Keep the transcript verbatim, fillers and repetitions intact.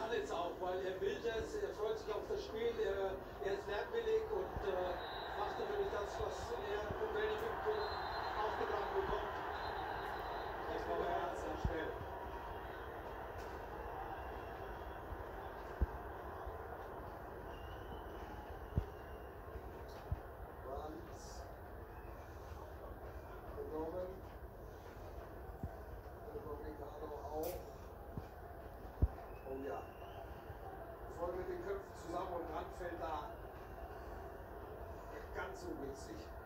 kann jetzt auch, weil er will das, er freut sich auf das Spiel, er, er ist lernwillig und äh, macht natürlich das, was er vom Training aufgetragen bekommt. Jetzt war er sehr schnell. Brands genommen. Republikaner auch. Oh ja. Voll mit den Köpfen zusammen und Rand fällt da ganz ungünstig.